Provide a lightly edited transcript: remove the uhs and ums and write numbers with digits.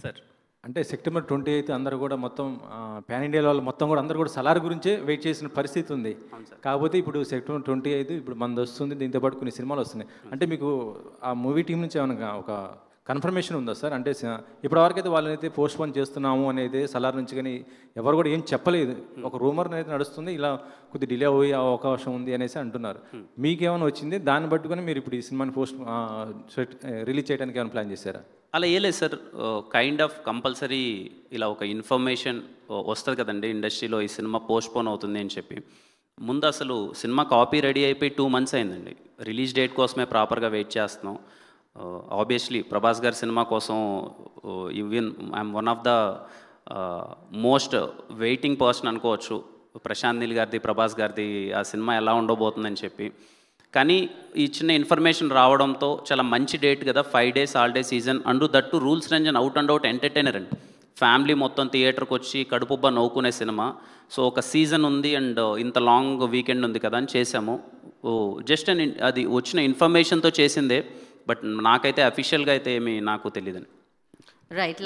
Sir. అంటే September 28 అందరూ కూడా మొత్తం పాన్ ఇండియా వాళ్ళు మొత్తం కూడా అందరూ కూడా సలార్ గురించే వెయిట్ చేసిన పరిస్థితి ఉంది. కాకపోతే ఇప్పుడు సెప్టెంబర్ 25 ఇప్పుడు మనది వస్తుంది, దీంతో పాటు కొన్ని సినిమాలు వస్తున్నాయి. అంటే మీకు ఆ మూవీ టీం నుంచి ఏమైనా ఒక కన్ఫర్మేషన్ ఉందా సార్? అంటే ఇప్పటివరకు అయితే వాళ్ళనైతే పోస్ట్పోన్ చేస్తున్నాము అనేది సలార్ నుంచి కానీ ఎవరు కూడా ఏం చెప్పలేదు. ఒక రూమర్ అయితే నడుస్తుంది, ఇలా కొద్ది డిలే అయ్యే అవకాశం ఉంది అనేసి అంటున్నారు. మీకేమైనా వచ్చింది దాన్ని పట్టుకొని మీరు ఇప్పుడు ఈ సినిమాని రిలీజ్ చేయడానికి ఏమైనా ప్లాన్ చేశారా? అలా ఏ లేదు సార్. కైండ్ ఆఫ్ కంపల్సరీ ఇలా ఒక ఇన్ఫర్మేషన్ వస్తుంది కదండి ఇండస్ట్రీలో, ఈ సినిమా పోస్ట్పోన్ అవుతుంది అని చెప్పి. ముందు అసలు సినిమా కాపీ రెడీ అయిపోయి 2 months అయిందండి. రిలీజ్ డేట్ కోసమే ప్రాపర్గా వెయిట్ చేస్తున్నాం. ఆబ్వియస్లీ ప్రభాస్ గారి సినిమా కోసం even I'm one of the most waiting person అనుకోవచ్చు. ప్రశాంత్ నీల్ గారిది, ప్రభాస్ గారిది ఆ సినిమా ఎలా ఉండబోతుందని చెప్పి. కానీ ఈ చిన్న ఇన్ఫర్మేషన్ రావడంతో చాలా మంచి డేట్ కదా, 5 days holiday season, and that rules Ranjan out and out entertainer అండి. ఫ్యామిలీ మొత్తం థియేటర్కి వచ్చి కడుపుబ్బా నవ్వుకునే సినిమా. సో ఒక సీజన్ ఉంది అండ్ ఇంత లాంగ్ వీకెండ్ ఉంది కదా అని చేసాము. జస్ట్ అది వచ్చిన ఇన్ఫర్మేషన్తో చేసిందే, బట్ నాకైతే అఫీషియల్గా అయితే ఏమీ నాకు తెలియదండి. రైట్.